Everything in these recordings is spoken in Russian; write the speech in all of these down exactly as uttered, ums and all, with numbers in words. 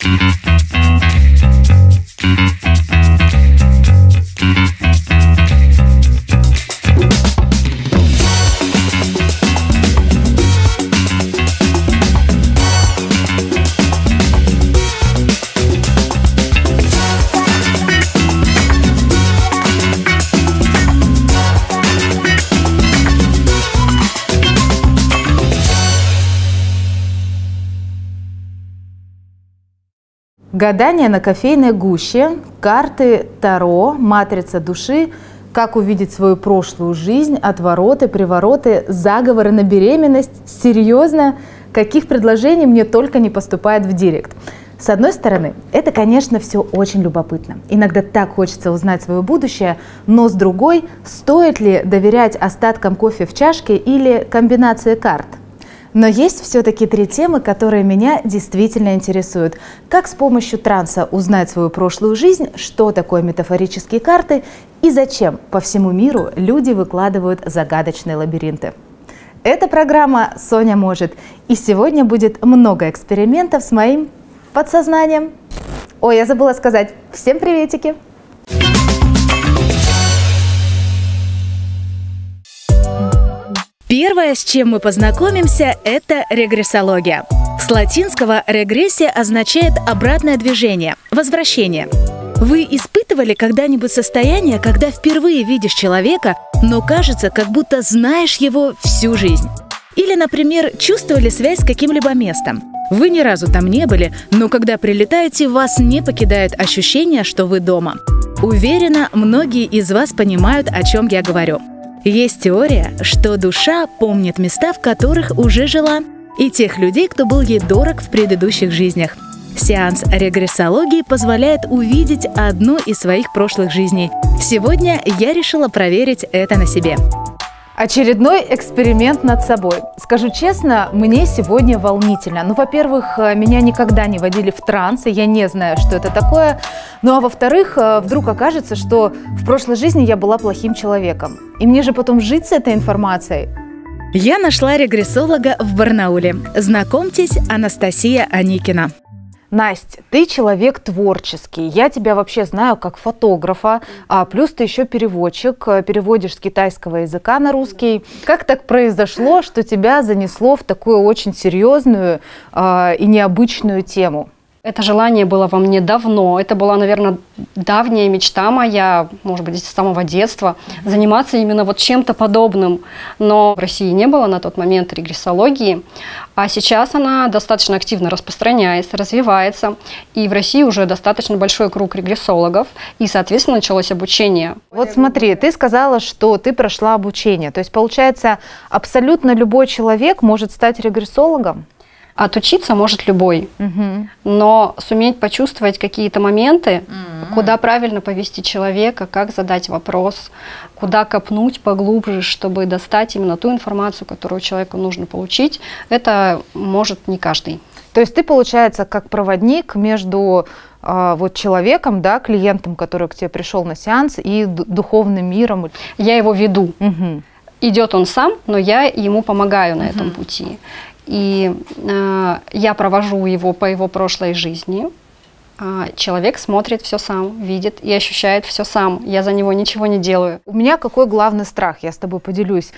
Гадание на кофейной гуще, карты Таро, матрица души, как увидеть свою прошлую жизнь, отвороты, привороты, заговоры на беременность. Серьезно, каких предложений мне только не поступает в директ. С одной стороны, это, конечно, все очень любопытно. Иногда так хочется узнать свое будущее, но с другой, стоит ли доверять остаткам кофе в чашке или комбинации карт? Но есть все-таки три темы, которые меня действительно интересуют. Как с помощью транса узнать свою прошлую жизнь, что такое метафорические карты и зачем по всему миру люди выкладывают загадочные лабиринты. Это программа «Соня может». И сегодня будет много экспериментов с моим подсознанием. Ой, я забыла сказать. Всем приветики! Первое, с чем мы познакомимся, это регрессология. С латинского «регрессия» означает обратное движение, возвращение. Вы испытывали когда-нибудь состояние, когда впервые видишь человека, но кажется, как будто знаешь его всю жизнь? Или, например, чувствовали связь с каким-либо местом? Вы ни разу там не были, но когда прилетаете, вас не покидает ощущение, что вы дома. Уверена, многие из вас понимают, о чем я говорю. Есть теория, что душа помнит места, в которых уже жила, и тех людей, кто был ей дорог в предыдущих жизнях. Сеанс регрессологии позволяет увидеть одну из своих прошлых жизней. Сегодня я решила проверить это на себе. Очередной эксперимент над собой. Скажу честно, мне сегодня волнительно. Ну, во-первых, меня никогда не водили в транс, и я не знаю, что это такое. Ну, а во-вторых, вдруг окажется, что в прошлой жизни я была плохим человеком. И мне же потом жить с этой информацией. Я нашла регрессолога в Барнауле. Знакомьтесь, Анастасия Аникина. Настя, ты человек творческий, я тебя вообще знаю как фотографа, а плюс ты еще переводчик, переводишь с китайского языка на русский. Как так произошло, что тебя занесло в такую очень серьезную э, и необычную тему? Это желание было во мне давно. Это была, наверное, давняя мечта моя, может быть, с самого детства, заниматься именно вот чем-то подобным. Но в России не было на тот момент регрессологии, а сейчас она достаточно активно распространяется, развивается. И в России уже достаточно большой круг регрессологов, и, соответственно, началось обучение. Вот смотри, ты сказала, что ты прошла обучение. То есть, получается, абсолютно любой человек может стать регрессологом? Отучиться может любой, угу. но суметь почувствовать какие-то моменты, угу. куда правильно повести человека, как задать вопрос, куда копнуть поглубже, чтобы достать именно ту информацию, которую человеку нужно получить, это может не каждый. То есть ты, получается, как проводник между э, вот человеком, да, клиентом, который к тебе пришел на сеанс, и духовным миром? Я его веду. Угу. Идет он сам, но я ему помогаю на угу. этом пути. И э, я провожу его по его прошлой жизни. А человек смотрит все сам, видит и ощущает все сам. Я за него ничего не делаю. У меня какой главный страх, я с тобой поделюсь.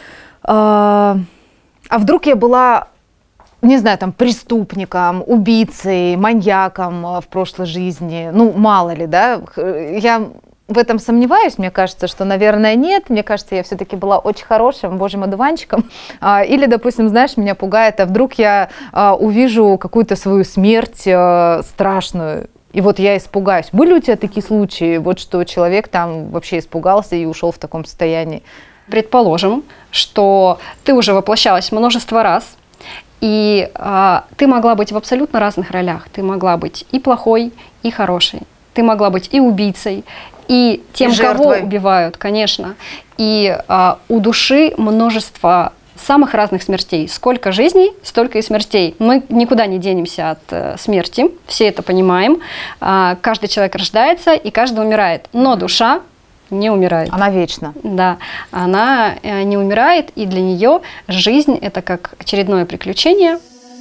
А, а вдруг я была, не знаю, там, преступником, убийцей, маньяком в прошлой жизни? Ну, мало ли, да? Я в этом сомневаюсь, мне кажется, что, наверное, нет. Мне кажется, я все-таки была очень хорошим божьим одуванчиком. Или, допустим, знаешь, меня пугает, а вдруг я увижу какую-то свою смерть страшную, и вот я испугаюсь. Были у тебя такие случаи, вот что человек там вообще испугался и ушел в таком состоянии? Предположим, что ты уже воплощалась множество раз, и а, ты могла быть в абсолютно разных ролях. Ты могла быть и плохой, и хорошей. Ты могла быть и убийцей, и тем, и кого убивают, конечно. И а, у души множество самых разных смертей. Сколько жизней, столько и смертей. Мы никуда не денемся от э, смерти, все это понимаем. А, каждый человек рождается, и каждый умирает. Но душа не умирает. Она вечна. Да, она э, не умирает, и для нее жизнь – это как очередное приключение.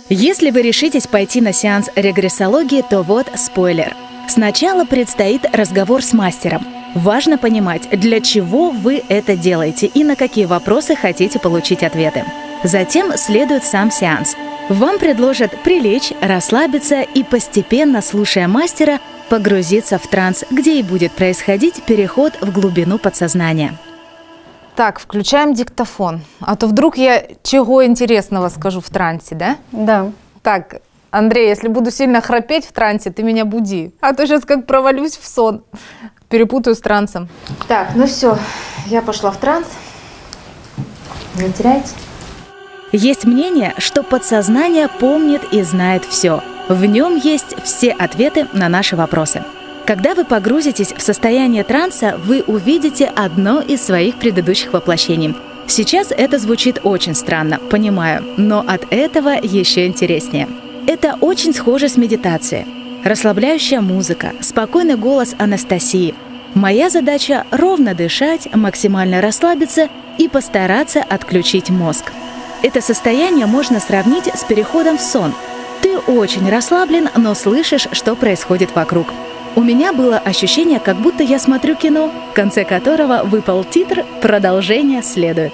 Если вы решитесь пойти на сеанс регрессологии, то вот спойлер. Сначала предстоит разговор с мастером. Важно понимать, для чего вы это делаете и на какие вопросы хотите получить ответы. Затем следует сам сеанс. Вам предложат прилечь, расслабиться и, постепенно, слушая мастера, погрузиться в транс, где и будет происходить переход в глубину подсознания. Так, включаем диктофон. А то вдруг я чего интересного скажу в трансе, да? Да. Так, Андрей, если буду сильно храпеть в трансе, ты меня буди. А то сейчас как провалюсь в сон. Перепутаю с трансом. Так, ну все, я пошла в транс. Не теряйте. Есть мнение, что подсознание помнит и знает все. В нем есть все ответы на наши вопросы. Когда вы погрузитесь в состояние транса, вы увидите одно из своих предыдущих воплощений. Сейчас это звучит очень странно, понимаю, но от этого еще интереснее. Это очень схоже с медитацией. Расслабляющая музыка, спокойный голос Анастасии. Моя задача – ровно дышать, максимально расслабиться и постараться отключить мозг. Это состояние можно сравнить с переходом в сон. Ты очень расслаблен, но слышишь, что происходит вокруг. У меня было ощущение, как будто я смотрю кино, в конце которого выпал титр «Продолжение следует».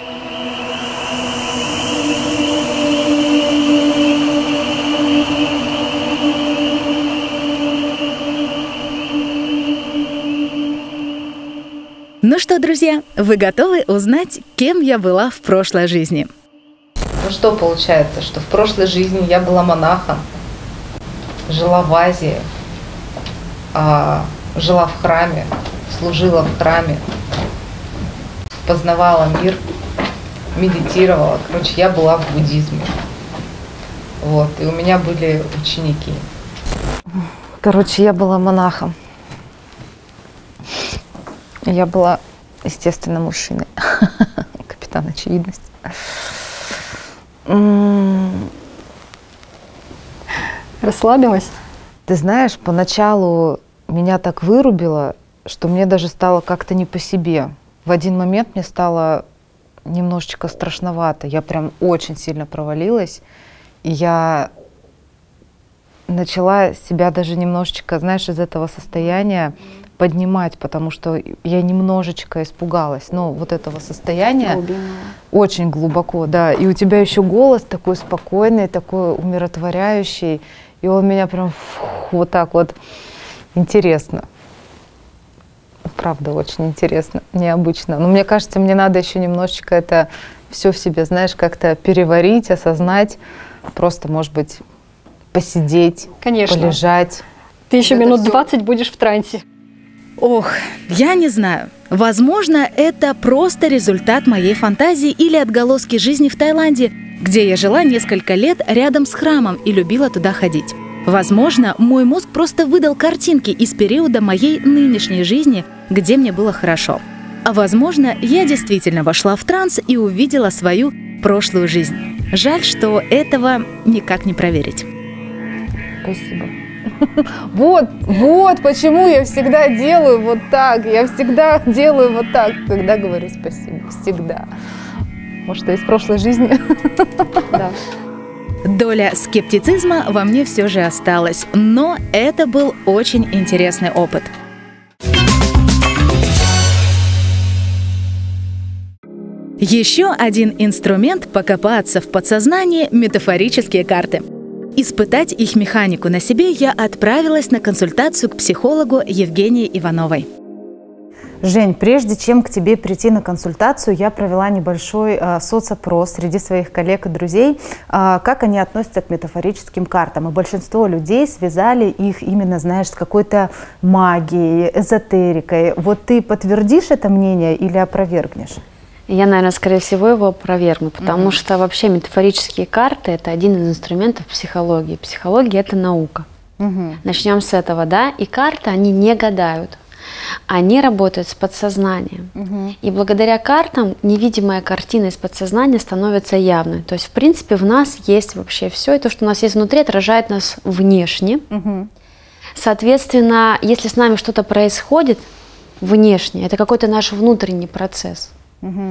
Ну что, друзья, вы готовы узнать, кем я была в прошлой жизни? Ну что получается, что в прошлой жизни я была монахом, жила в Азии, а, жила в храме, служила в храме, познавала мир, медитировала. Короче, я была в буддизме. Вот, и у меня были ученики. Короче, я была монахом. Я была, естественно, мужчиной. Капитан очевидность. Расслабилась? Ты знаешь, поначалу меня так вырубило, что мне даже стало как-то не по себе. В один момент мне стало немножечко страшновато. Я прям очень сильно провалилась. И я начала себя даже немножечко, знаешь, из этого состояния поднимать, потому что я немножечко испугалась. Но вот этого состояния глубинного. Очень глубоко, да. И у тебя еще голос такой спокойный, такой умиротворяющий. И он меня прям вот так вот интересно. Правда, очень интересно, необычно. Но мне кажется, мне надо еще немножечко это все в себе, знаешь, как-то переварить, осознать. Просто, может быть, посидеть, Конечно. полежать. Ты еще вот минут двадцать будешь в трансе. Ох, я не знаю. Возможно, это просто результат моей фантазии или отголоски жизни в Таиланде, где я жила несколько лет рядом с храмом и любила туда ходить. Возможно, мой мозг просто выдал картинки из периода моей нынешней жизни, где мне было хорошо. А возможно, я действительно вошла в транс и увидела свою прошлую жизнь. Жаль, что этого никак не проверить. Спасибо. Вот, вот почему я всегда делаю вот так. Я всегда делаю вот так, когда говорю спасибо. Всегда. Может, это из прошлой жизни? Да. Доля скептицизма во мне все же осталась, но это был очень интересный опыт. Еще один инструмент покопаться в подсознании – метафорические карты. Испытать их механику на себе я отправилась на консультацию к психологу Евгении Ивановой. Жень, прежде чем к тебе прийти на консультацию, я провела небольшой э, соцопрос среди своих коллег и друзей, э, как они относятся к метафорическим картам. И большинство людей связали их именно, знаешь, с какой-то магией, эзотерикой. Вот ты подтвердишь это мнение или опровергнешь? Я, наверное, скорее всего его опровергну, потому mm-hmm. что вообще метафорические карты – это один из инструментов психологии. Психология – это наука. Mm-hmm. Начнем с этого, да? И карты, они не гадают. Они работают с подсознанием. Угу. И благодаря картам невидимая картина из подсознания становится явной. То есть, в принципе, в нас есть вообще все. И то, что у нас есть внутри, отражает нас внешне. Угу. Соответственно, если с нами что-то происходит внешне, это какой-то наш внутренний процесс. Угу.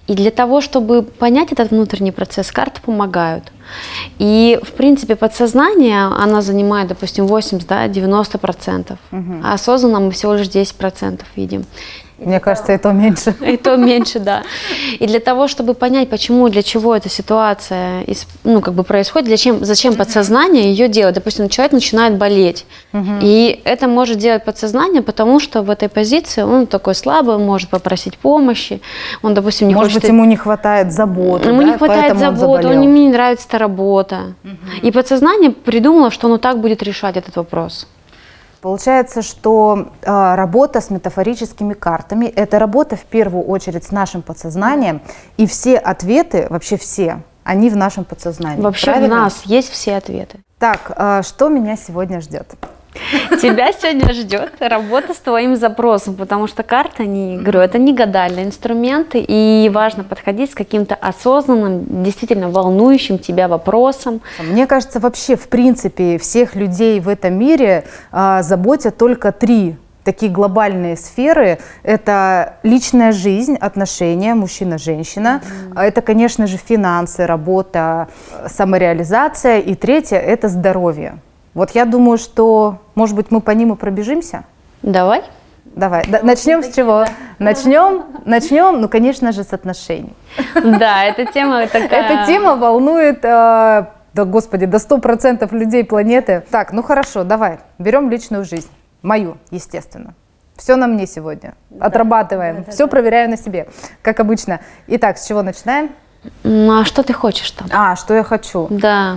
И для того, чтобы понять этот внутренний процесс, карты помогают. И, в принципе, подсознание, она занимает, допустим, восемьдесят-девяносто процентов, угу. а осознанно мы всего лишь десять процентов видим. Мне кажется, и то меньше. И то меньше, да. И для того, чтобы понять, почему, для чего эта ситуация ну, как бы происходит, для чем, зачем подсознание ее делает. Допустим, человек начинает болеть. Угу. И это может делать подсознание, потому что в этой позиции он такой слабый, он может попросить помощи. Он, допустим, не может хочет... быть, ему не хватает заботы. Ему да? не хватает заботы, он, ему не нравится эта работа. Угу. И подсознание придумало, что оно так будет решать этот вопрос. Получается, что э, работа с метафорическими картами – это работа в первую очередь с нашим подсознанием, и все ответы, вообще все, они в нашем подсознании. Вообще правильно? В нас есть все ответы. Так, э, что меня сегодня ждет? Тебя сегодня ждет работа с твоим запросом, потому что карты, не говорю, это не гадальные инструменты, и важно подходить с каким-то осознанным, действительно волнующим тебя вопросом. Мне кажется, вообще, в принципе, всех людей в этом мире а, заботят только три такие глобальные сферы. Это личная жизнь, отношения, мужчина-женщина. Mm-hmm. Это, конечно же, финансы, работа, самореализация. И третье – это здоровье. Вот я думаю, что, может быть, мы по ним и пробежимся? Давай. Давай. Да, начнем с чего? Начнем, начнем, ну, конечно же, с отношений. Да, эта тема такая... Эта тема волнует, э, да, господи, до ста процентов людей планеты. Так, ну хорошо, давай, берем личную жизнь. Мою, естественно. Все на мне сегодня. Да, отрабатываем. Да, да, все да. проверяю на себе, как обычно. Итак, с чего начинаем? Ну, а что ты хочешь там? А, что я хочу? Да.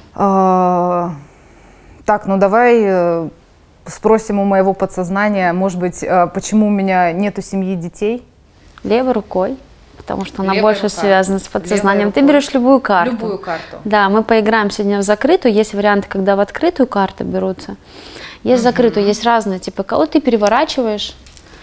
А, так, ну давай э, спросим у моего подсознания, может быть, э, почему у меня нету семьи, детей? Левой рукой, потому что она Левая больше рука. связана с подсознанием. Ты берешь любую карту. Любую карту. Да, мы поиграем сегодня в закрытую. Есть варианты, когда в открытую карты берутся. Есть угу. закрытую, есть разные типы. Кого ты переворачиваешь?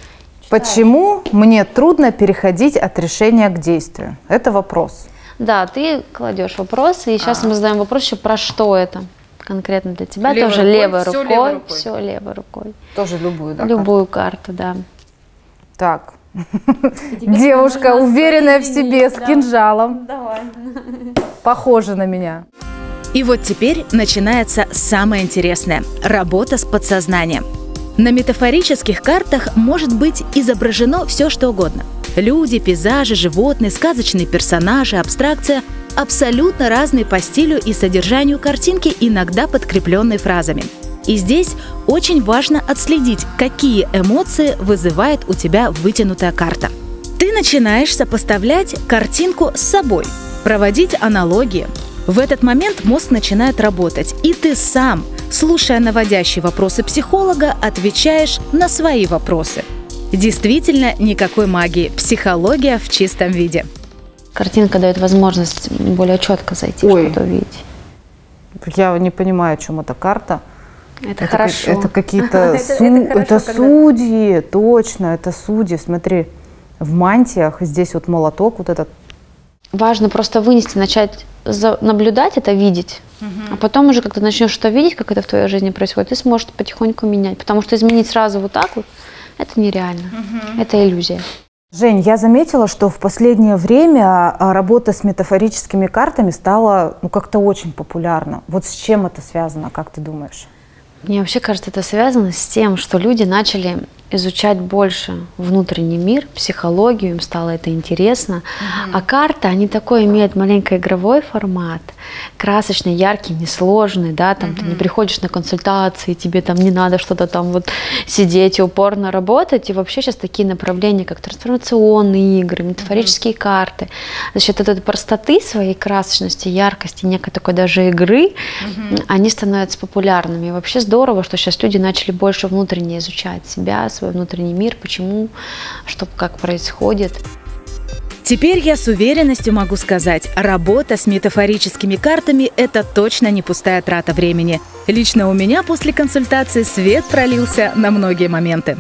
Почему мне трудно переходить от решения к действию? Это вопрос. Да, ты кладешь вопросы, и сейчас а. мы задаем вопрос еще про что это конкретно для тебя. Левой Тоже рукой, левой все рукой, левой рукой. Все левой рукой. Тоже любую, да? Любую карту, карту да. Так. Девушка, уверенная в себе, с кинжалом. Давай. Похожа на меня. И вот теперь начинается самое интересное – работа с подсознанием. На метафорических картах может быть изображено все, что угодно. Люди, пейзажи, животные, сказочные персонажи, абстракция – абсолютно разные по стилю и содержанию картинки, иногда подкрепленные фразами. И здесь очень важно отследить, какие эмоции вызывает у тебя вытянутая карта. Ты начинаешь сопоставлять картинку с собой, проводить аналогии. В этот момент мозг начинает работать, и ты сам, слушая наводящие вопросы психолога, отвечаешь на свои вопросы. Действительно, никакой магии, психология в чистом виде. Картинка дает возможность более четко зайти, что-то увидеть. Я не понимаю, о чем эта карта. Это, это хорошо. Это какие-то су это, это судьи, точно, это судьи. Смотри, в мантиях, здесь вот молоток вот этот. Важно просто вынести, начать наблюдать это, видеть. Угу. А потом уже, когда ты начнешь что-то видеть, как это в твоей жизни происходит, ты сможешь потихоньку менять. Потому что изменить сразу вот так вот, это нереально. Угу. Это иллюзия. Жень, я заметила, что в последнее время работа с метафорическими картами стала ну, как-то очень популярна. Вот с чем это связано, как ты думаешь? Мне вообще кажется, это связано с тем, что люди начали изучать больше внутренний мир, психологию, им стало это интересно. Mm-hmm. А карты, они такой имеют маленько игровой формат, красочный, яркий, несложный, да, там mm-hmm. ты не приходишь на консультации, тебе там не надо что-то там вот сидеть и упорно работать. И вообще сейчас такие направления, как трансформационные игры, метафорические mm-hmm. карты, за счет этой простоты, своей красочности, яркости, некой такой даже игры, mm-hmm. они становятся популярными. И вообще здорово, что сейчас люди начали больше внутренне изучать себя, свой внутренний мир, почему, что, как происходит. Теперь я с уверенностью могу сказать, работа с метафорическими картами – это точно не пустая трата времени. Лично у меня после консультации свет пролился на многие моменты.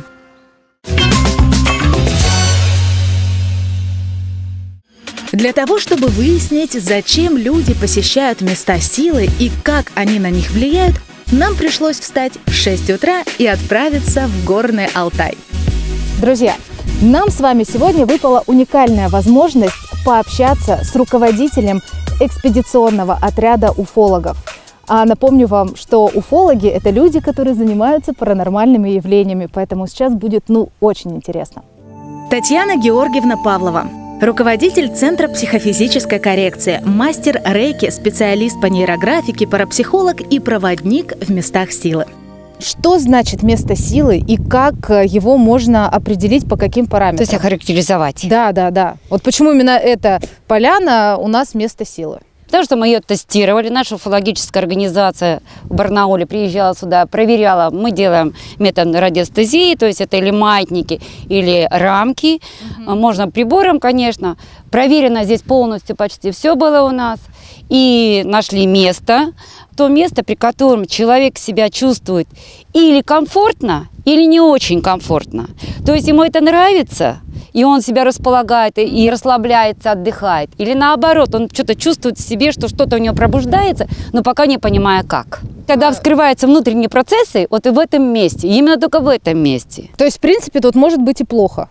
Для того, чтобы выяснить, зачем люди посещают места силы и как они на них влияют, нам пришлось встать в шесть утра и отправиться в горный Алтай. Друзья, нам с вами сегодня выпала уникальная возможность пообщаться с руководителем экспедиционного отряда уфологов. А напомню вам, что уфологи – это люди, которые занимаются паранормальными явлениями, поэтому сейчас будет, ну, очень интересно. Татьяна Георгиевна Павлова. Руководитель Центра психофизической коррекции, мастер рейки, специалист по нейрографике, парапсихолог и проводник в местах силы. Что значит место силы и как его можно определить, по каким параметрам? То есть охарактеризовать. Да, да, да. Вот почему именно эта поляна у нас место силы? Потому что мы ее тестировали, наша уфологическая организация в Барнауле приезжала сюда, проверяла. Мы делаем метод радиостезии, то есть это или маятники, или рамки. Угу. Можно прибором, конечно. Проверено здесь полностью почти все было у нас. И нашли место, то место, при котором человек себя чувствует или комфортно, или не очень комфортно. То есть ему это нравится, и он себя располагает, и расслабляется, отдыхает. Или наоборот, он что-то чувствует в себе, что что-то у него пробуждается, но пока не понимая как. Когда вскрываются внутренние процессы, вот и в этом месте, именно только в этом месте. То есть, в принципе, тут может быть и плохо?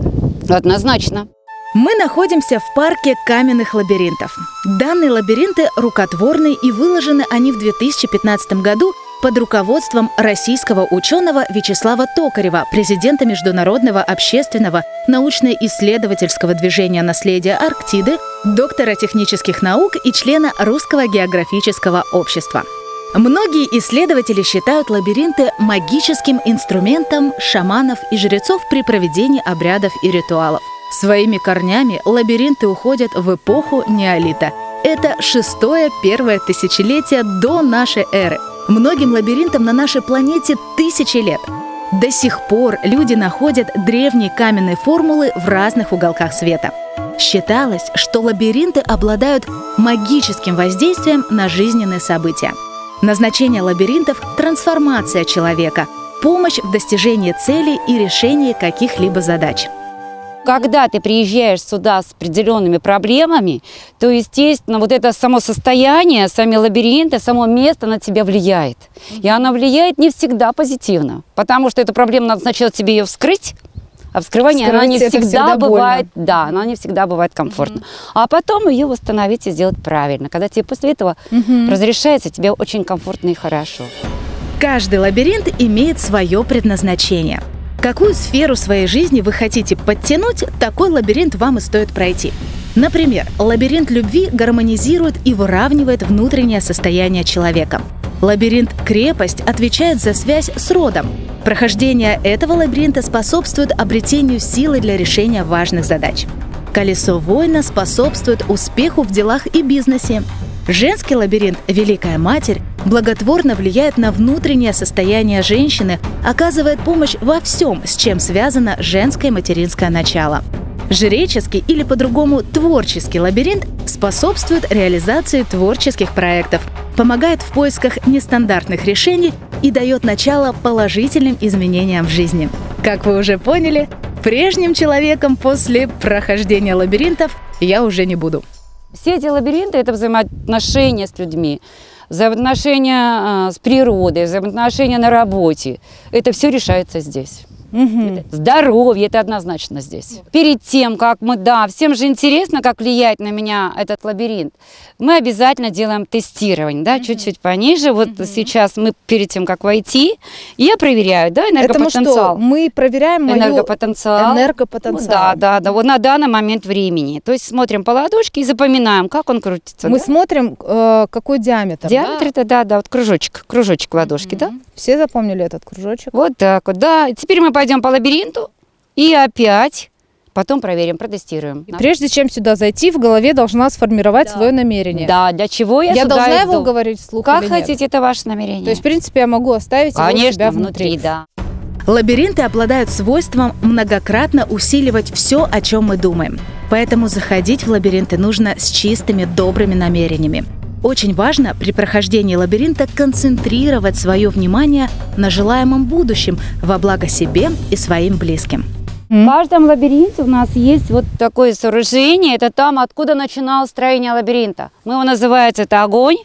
Однозначно. Мы находимся в парке каменных лабиринтов. Данные лабиринты рукотворны, и выложены они в две тысячи пятнадцатом году под руководством российского ученого Вячеслава Токарева, президента Международного общественного научно-исследовательского движения наследия Арктиды, доктора технических наук и члена Русского географического общества. Многие исследователи считают лабиринты магическим инструментом шаманов и жрецов при проведении обрядов и ритуалов. Своими корнями лабиринты уходят в эпоху неолита. Это шестое-первое тысячелетие до нашей эры. Многим лабиринтам на нашей планете тысячи лет. До сих пор люди находят древние каменные формулы в разных уголках света. Считалось, что лабиринты обладают магическим воздействием на жизненные события. Назначение лабиринтов – трансформация человека, помощь в достижении цели и решении каких-либо задач. Когда ты приезжаешь сюда с определенными проблемами, то, естественно, вот это само состояние, сами лабиринты, само место на тебя влияет. И оно влияет не всегда позитивно, потому что эту проблему надо сначала тебе ее вскрыть, а вскрывание она не всегда, всегда бывает, да, она не всегда бывает комфортно. Угу. А потом ее восстановить и сделать правильно, когда тебе после этого угу. разрешается, тебе очень комфортно и хорошо. Каждый лабиринт имеет свое предназначение. Какую сферу своей жизни вы хотите подтянуть, такой лабиринт вам и стоит пройти. Например, лабиринт любви гармонизирует и выравнивает внутреннее состояние человека. Лабиринт «Крепость» отвечает за связь с родом. Прохождение этого лабиринта способствует обретению силы для решения важных задач. Колесо воина способствует успеху в делах и бизнесе. Женский лабиринт «Великая Матерь» благотворно влияет на внутреннее состояние женщины, оказывает помощь во всем, с чем связано женское материнское начало. Жреческий или по-другому творческий лабиринт способствует реализации творческих проектов, помогает в поисках нестандартных решений и дает начало положительным изменениям в жизни. Как вы уже поняли, прежним человеком после прохождения лабиринтов я уже не буду. Все эти лабиринты – это взаимоотношения с людьми, взаимоотношения э, с природой, взаимоотношения на работе. Это все решается здесь. Угу. Здоровье – это однозначно здесь. Перед тем, как мы, да, всем же интересно, как влияет на меня этот лабиринт, мы обязательно делаем тестирование, да, чуть-чуть пониже. Вот угу. сейчас мы перед тем, как войти, я проверяю, да, энергопотенциал. Это мы что? Мы проверяем мою энергопотенциал. энергопотенциал. Да, да, да, вот на данный момент времени. То есть смотрим по ладошке и запоминаем, как он крутится. Мы да? смотрим, э, какой диаметр. Диаметр да? это, да, да, вот кружочек, кружочек ладошки, угу. да. Все запомнили этот кружочек? Вот так вот, да. Теперь мы пойдем по лабиринту и опять потом проверим, протестируем. И прежде чем сюда зайти, в голове должна сформировать да. свое намерение. Да, для чего я, я сюда должна иду? его говорить вслух Как или хотите, нет? это ваше намерение. То есть, в принципе, я могу оставить Конечно, его у себя внутри. внутри, да. Лабиринты обладают свойством многократно усиливать все, о чем мы думаем. Поэтому заходить в лабиринты нужно с чистыми, добрыми намерениями. Очень важно при прохождении лабиринта концентрировать свое внимание на желаемом будущем во благо себе и своим близким. В каждом лабиринте у нас есть вот такое сооружение. Это там, откуда начиналось строение лабиринта. Мы его называется это огонь.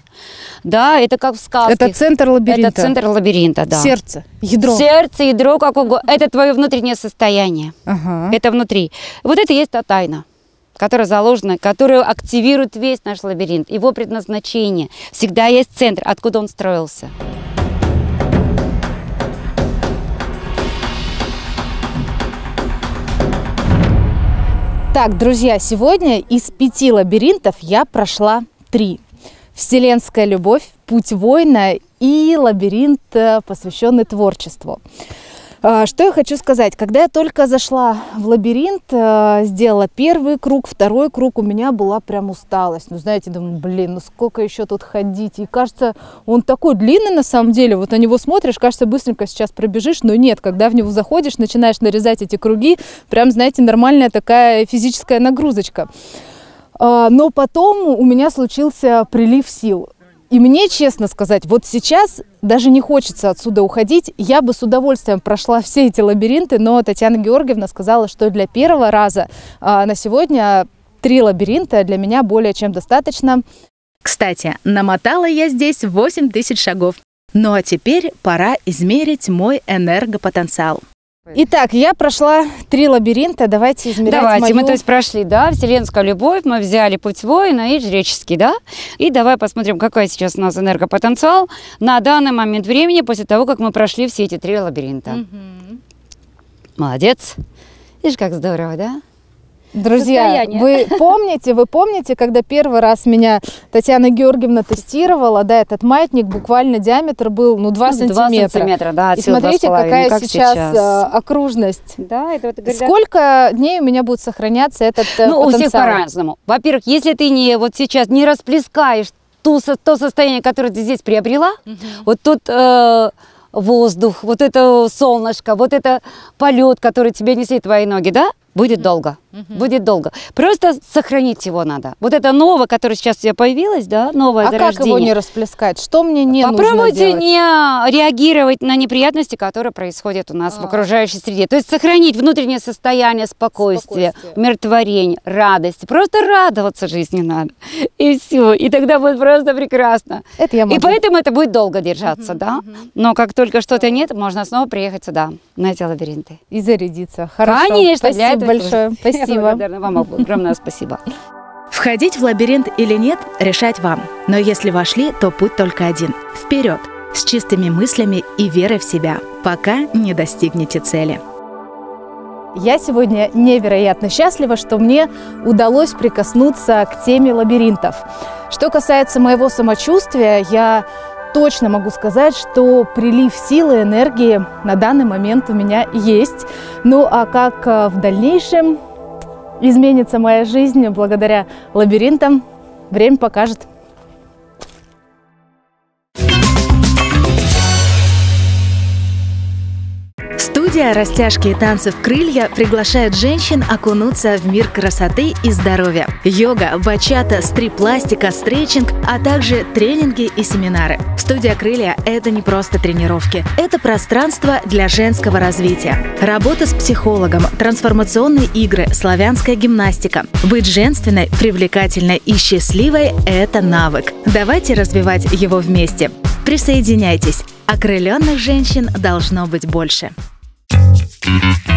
Да, это как в сказке. Это центр лабиринта. Это центр лабиринта, да. Сердце, ядро. Сердце, ядро, как угодно. Это твое внутреннее состояние. Ага. Это внутри. Вот это и есть та тайна. которая заложена, которая активирует весь наш лабиринт, его предназначение. Всегда есть центр, откуда он строился. Так, друзья, сегодня из пяти лабиринтов я прошла три. Вселенская любовь, путь воина и лабиринт, посвященный творчеству. Что я хочу сказать? Когда я только зашла в лабиринт, сделала первый круг, второй круг, у меня была прям усталость. Ну, знаете, думаю, блин, ну сколько еще тут ходить? И кажется, он такой длинный на самом деле. Вот на него смотришь, кажется, быстренько сейчас пробежишь, но нет. Когда в него заходишь, начинаешь нарезать эти круги, прям, знаете, нормальная такая физическая нагрузочка. Но потом у меня случился прилив сил. И мне, честно сказать, вот сейчас даже не хочется отсюда уходить. Я бы с удовольствием прошла все эти лабиринты, но Татьяна Георгиевна сказала, что для первого раза а, на сегодня три лабиринта для меня более чем достаточно. Кстати, намотала я здесь восемь тысяч шагов. Ну а теперь пора измерить мой энергопотенциал. Итак, я прошла три лабиринта, давайте измерять Давайте, мою... мы то есть прошли, да, вселенская любовь, мы взяли путь воина и жреческий, да, и давай посмотрим, какой сейчас у нас энергопотенциал на данный момент времени, после того, как мы прошли все эти три лабиринта. Угу. Молодец. Видишь, как здорово, да? Друзья, вы помните, вы помните, когда первый раз меня Татьяна Георгиевна тестировала, да, этот маятник буквально диаметр был, ну, два сантиметра. сантиметра, да, и смотрите, какая как сейчас, сейчас окружность. Да, это вот, говорят... Сколько дней у меня будет сохраняться этот ну, потенциал? У всех по-разному. Во-первых, если ты не вот сейчас не расплескаешь ту, то состояние, которое ты здесь приобрела, угу. вот тут... Э, воздух, вот это солнышко, вот это полет, который тебе несли твои ноги, да, будет долго, uh-huh. будет долго. Просто сохранить его надо. Вот это новое, которое сейчас у тебя появилось, да, новое а зарождение. А как его не расплескать? Что мне не Попробуйте нужно делать? не реагировать на неприятности, которые происходят у нас а. в окружающей среде. То есть сохранить внутреннее состояние спокойствия, спокойствие. умиротворения, радости. Просто радоваться жизни надо. И все. И тогда будет просто прекрасно. Это я могу. И поэтому это будет долго держаться, uh-huh, да. Uh-huh. Но как только что-то нет, можно снова приехать сюда, на эти лабиринты. И зарядиться. Хорошо. Конечно, спасибо большое. Спасибо. Я благодарна вам, огромное спасибо. Входить в лабиринт или нет, решать вам. Но если вошли, то путь только один. Вперед! С чистыми мыслями и верой в себя, пока не достигнете цели. Я сегодня невероятно счастлива, что мне удалось прикоснуться к теме лабиринтов. Что касается моего самочувствия, я точно могу сказать, что прилив силы, энергии на данный момент у меня есть. Ну а как в дальнейшем изменится моя жизнь благодаря лабиринтам, время покажет. Студия «Растяжки и танцы в крылья» приглашает женщин окунуться в мир красоты и здоровья. Йога, бачата, стрип-пластика, стретчинг, а также тренинги и семинары. Студия «Крылья» – это не просто тренировки. Это пространство для женского развития. Работа с психологом, трансформационные игры, славянская гимнастика. Быть женственной, привлекательной и счастливой – это навык. Давайте развивать его вместе. Присоединяйтесь. Окрыленных женщин должно быть больше. Thank you.